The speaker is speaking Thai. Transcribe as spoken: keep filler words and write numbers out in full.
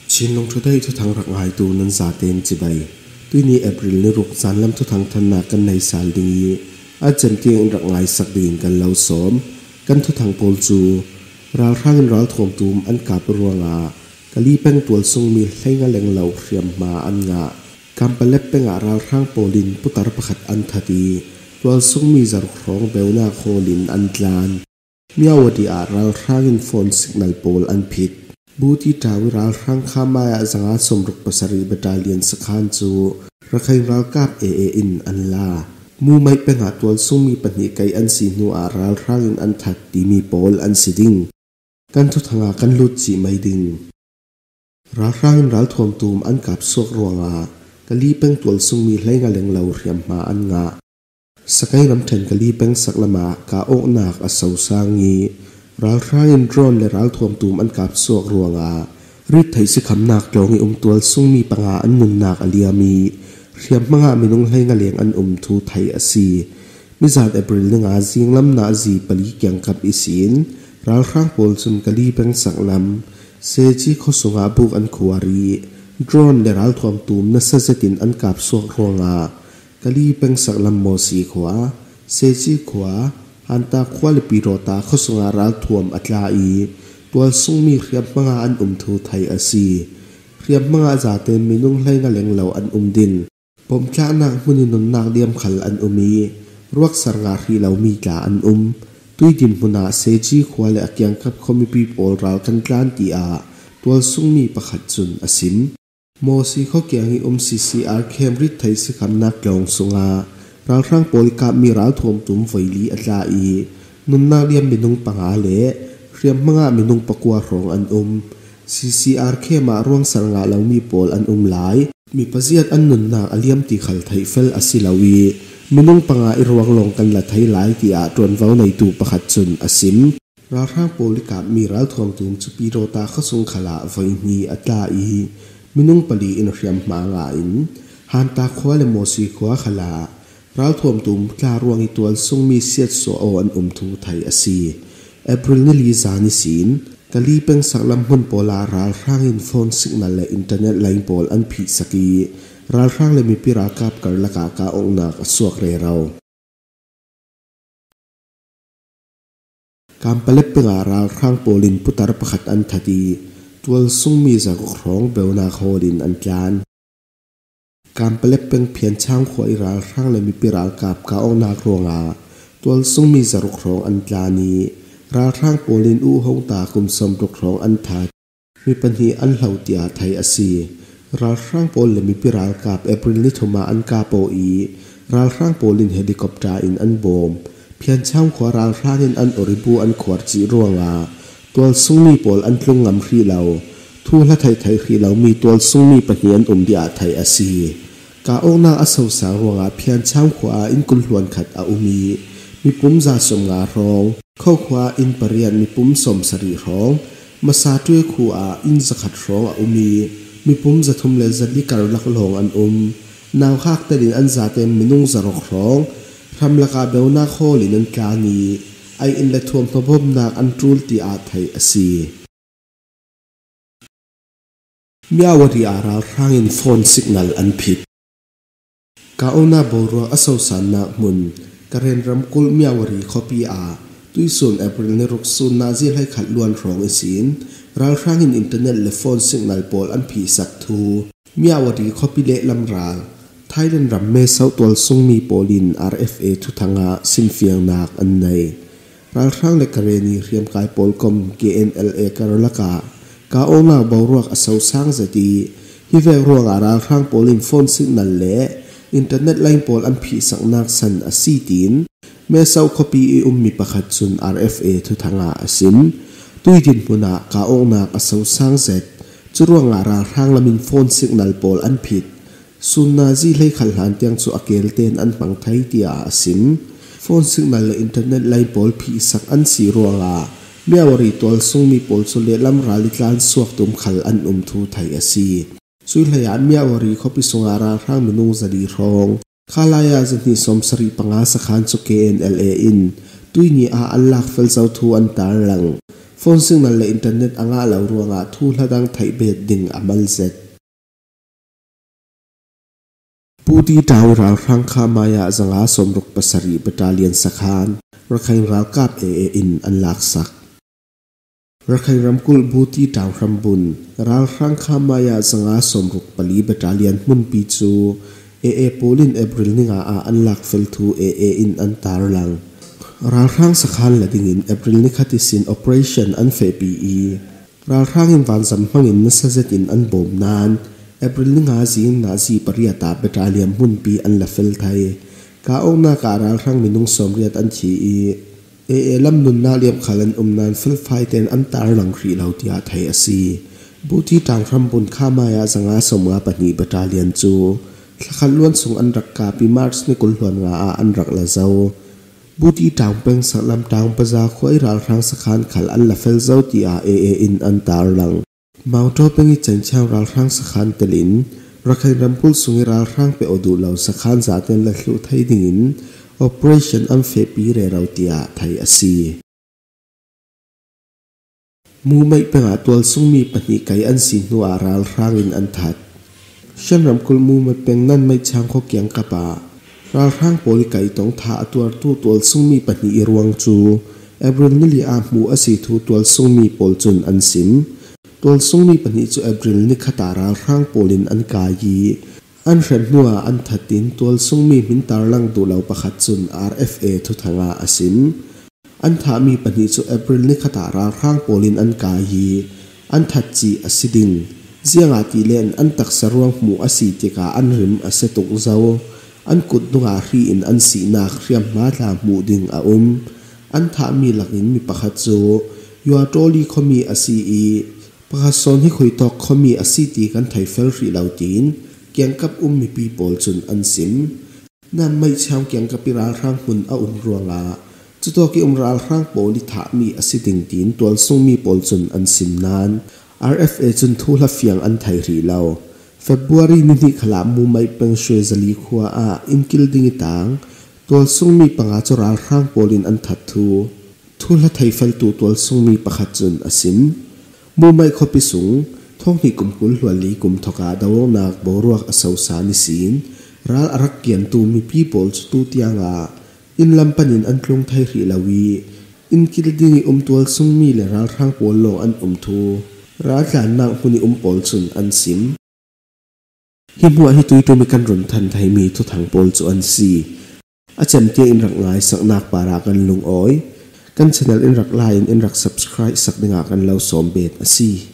ชินลงทุได้ทุกทางรักงายตูนันซาเตนจิบายตุยนี้เอพริลในรุกสารลำทุกทางธนากันในสาลดิงีอาจารย์เตียงรักงายสักดินกันเล่าสมกันทุกทางโพลจูราร่างร้าวถ่วงตูมอันกาบรัวงากะลีเป็นตัวทรงมีให้งาเลงเหลาเรียมมาอันงากำปเล็บเป็นอาราร่างโพลินพุทธรประคัดอันทัดีตัวทรงมีจารครองเบลนาโคลินอันลานเมียวดีอาราร่างอินฟอนสิกนัลโพลอันผิดบูติทาวิราร่างข้ามายสังอาสมรุกปัสรีบัตาเลียนสขานจูระใครรากาบเอเออินอันลามูไม่เป็นหาตัวทรงมีปัญหาไกอันสีนูอาราร่างอินอันทัดดีมีโพลอันสิดิงกันทุกทางกันลุดจีไม่ดิงราร่างอินรัลทวมตูมอันกับสวกรวงากะลีเป็นตัวทรงมีไล่งาเลงเหลาเรียมมาอันงาสกายน้ำเทนกะลีเป็นสักละมากาโอกนักอสาวสางีรัลร่างอินดรอนและรัลทวมตูมอันกับสวกรวงาริดไทยสิคำนักลงอุมตัวทรงมีปังอาอันนุนนักอเลียมีเรียมมังอามินุงไล่งาเลงอันอุมทูไทยอสีมิจาดเอเปริลนึงอาจิงลำนาจีปลีเกียงกับอิสินรัลร่างโพลซุนกะลีเป็นสักลำเซจิขสงอาบุกอันขวารีดรอนและรัลทวมตูมนัสเซตินอันกับสวกรวงากะลีเป็นสักลำโมสีขวาเซจิขวาอันตาขวาลปิโรตาขสงอารัลทวมอัตลาอีตัวทรงมีเรียบมังอาอันอุมทูไทยอสีเรียบมังอาจาเตนมินุงไล่งาเลงเหลาอันอุมดินปมจ้านักมุนินนนักเดียมขัลอันอุมีรวกสรงารีเหลามีกาอันอุมตุยดินมุนาเซจิขวาเลอเกียงกับคอมิปีโอรัลกันกลานตีอาตัวทรงมีประคัดจุนอสิมโมสีเขาเกียงอุมซีซีอาร์เคมริดไทยสิคำนักลงสงารัลร่างโพลิกามีรัลทวมตุมไฟลีอัตลาอีนุนนาเลียมมินุงปังอาเลเรียมมังอามินุงปะกัวรองอันอุมซีซีอาร์เคมาร่วงสรงาเหลามีโพลอันอุมหลายมีปะเจียดอันนุนนาอเลียมตีขัลไทยเฟลอสิลาวีมินุงปังอาอิรวังลงกันละไทยหลายตีอาตรวนเว้าในตูประคัดจุนอสิมรัลร่างโพลิกามีรัลทวมตุมจุปีโรตาขสุงขลาไฟนีอัตลาอีมินุงปลีอินเรียมมางาอินฮันตาขวาเลโมซีขวาขลารัลทวมตุมกลารวงอีตัวทรงมีเสียดโซโออันอุมทูไทยอสีเอพริลนิลิซานิสินกะลีเป็นสักลำหุ่นโพลารัลร่างอินโฟนสิกนัลและอินเทอร์เน็ตไลน์โพลอันผิดสกีรัลร่างและมีปิรากาบกันละกากาองนักสวกเรเราการเปล็บเป็นอารัลร่างโพลินพุทธรประคัดอันทัดีตัวทรงมีจากครองเบลนาโคลินอันจานการเปล็บเป็นเพียงช่างขวายรัลร่างและมีปิรากาบกาองนักรวงอาตัวทรงมีจากครองอันจานีรัลร่างโพลินอูฮงตาคุมสมรุกครองอันทัดมีปัญหาอันเหล่าตีอาไทยอสีรัลร่างโพลินมีปิรากาบเอพริลนิทมาอันกาโปอีรัลร่างโพลินเฮลิคอปเตอร์อินอันโบมเพียงช่างขวารัลร่างอินอันอริบูอันขวดจีรวงอาตัวทรงมีโพลอันลุงงำรีเหลาทูละไทยไทยรีเหลามีตัวทรงมีปัญหาอันอุมดีอาไทยอสีกาองนาอสาวสาวรวงอาเพียงช่างขวาอินกุลหวนขัดอาอุมีมีปุ่มจาสมงารองเข้าขวาอินปริยันมีปุ่มสมสรีร้องมาซาด้วยขวาอินสกัดร้องอาอุมีมีปุ่มจะทุ่มเลจัดลิการลักลงอันอุมนาวฮักแต่ดินอันจาเต็มมินุงจารกร้องทำละกาเบลนาโคลินันกานีไออินและทวมทบมนักอันรูลตีอาไทยอสีมีอวดีอาราร่างอินโฟนสิกนัลอันผิดกาโอนาโบรัวอสาวสานนักมุนกระเรนรำกุลมีอวรีคอปีอาตุยส่วนเอเปริลในรุกซุนนาซีให้ขัดล้วนรองอิสินรัลร่างอินอินเทอร์เน็ตและโฟนสิกนัลโพลอันผีสักทูมีอวดีคอปีเละลำราลไทยเล่นรำเมเซาตัวทรงมีโพลิน อาร์ เอฟ เอ ทุทังอาสินเฟียงนักอันในรัลร่างและกระเรนีเรียมกายโพลคอม เค เอ็น แอล เอ กระลกากาโอนาบารวกอสาวสางจะดีฮิเวรวงอารัลร่างโพลินโฟนสิกนัลเละอินเทอร์เน็ตไลน์โพลอันผีสักนักสันอสีตินเมื่อเศร้าคปีอุมมีประคัดซุน อาร์ เอฟ เอ ทุทางอาสิมตุยดินมุนากาองนักอสาวสางเสร็จจรวงอาราร่างละมินโฟนสิกนัลโพลอันผิดซุนนาจีเลยขันหานเตียงสุอเกลเตนอันปังไทยตีอาสิมโฟนสิกนัลและอินเทอร์เน็ตไลน์โพลผีสักอันสีรวงอาเมื่อวรีตัวทรงมีโพลสุเลลำราลิกลานสวกตุมขัลอันอุมทูไทยอสีสุยหยานเมื่อวรีเขาไปส่งอาราร่างมินุงจะดีรองข้าลายาจะนิสมสรีปังอาสขานสุเกนเอลเออินตุยนีอาอัลลักเฟลเจ้าทูอันตาลังโฟ phone signal le internet anga lo ruanga thu hladang thai bet ding amal zet puti taw ral rang kha maya zanga somruk pasari battalion sakhan rakhain ral kap e e in an lak sak rakhain ramkul buti taw rambun ral rang kha maya zanga somruk pali battalion mun pi chu e e polin april ninga a an lak fel thu e e in an tar lang ral rang sakhan lading in april ni khatisin operation an fe pi e ral rang in van zam hmangin na sajat in an bom nan april ni nga zing na zi pariata battalion mun pi an la fel thai ka ongna ka ral rang minung somriat an thi e e e lam nun na liam khalan umnan fel phai ten an tar lang ri lautia thai asi buti tang ram bun khama ya zanga somga pani battalion chu thakhalluan sung an rak ka pi march ni kulhluan nga a an rak la zau buti tang peng salam tang paza khoi ral rang sakhan khal an la fel zau ti a e e in an tar lang mauto pengi chanchang ral rang sakhan telin rakhain rampul sungi ral rang pe odu lo sakhan zaten la hlu thai dingin operation am fe pi re rautia thai asi mu mai penga tol sungmi pani kai an sin nu aral rangin an that shan ramkul mu ma peng nan mai chang kho kyang kapa ral rang poli kai tong tha atuar tu tol sungmi pani irwang chu april ni li a mu asi thu tol sungmi pol chun an sim tol sungmi pani chu april ni khata ral rang polin an ka yi an hren nuwa an thatin tol sungmi min tarlang du lo pakhat chun R F A thu thanga asim an tha mi pani chu april ni khata ral rang polin an ka yi an that chi asiding zianga ti len an tak sarwang mu asi tika an rim asetuk zau an kut dunga ri in an si na khriam ma la mu ding a um an tha mi lakin mi pakhat chu yua toli khomi asi i pakhason hi khoi tok khomi asi ti kan thai fel ri lautin kyang kap um mi people chun an sim nan mai cham kyang kap ral rang hun a um ruanga chuto ki um ral rang poli tha mi asiting tin tol sung mi pol chun an sim nan R F A chun thula fiang an thai ri lo february ni ni khala mu mai peng shwe zali khuwa a inkil ding tang tol sung mi panga chu ral rang polin an that thu thula thai fel tu tol sung mi pakhat chun asim mu mai khopi sung thong hi kum kul hwali kum thoka daw nak boruak asau sa ni sin ral arak kian tu mi people tu tianga in lampanin an tlung thai ri lawi in kilding um tol sung mi le ral rang pol lo an um thu ral tlan nang huni um pol chun an sim hi mu hi tui tu mi kan run than thai mi thu thang pol chu an si acham te in rak ngai sak nak para kan lung oi kan channel in rak line in rak subscribe sak dinga kan lo som bet asi